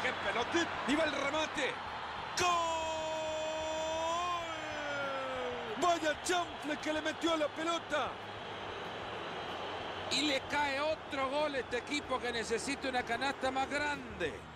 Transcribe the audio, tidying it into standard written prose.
¡Qué pelotita! ¡Iba el remate! ¡Gol! ¡Vaya chanfle que le metió a la pelota! Y le cae otro gol a este equipo que necesita una canasta más grande.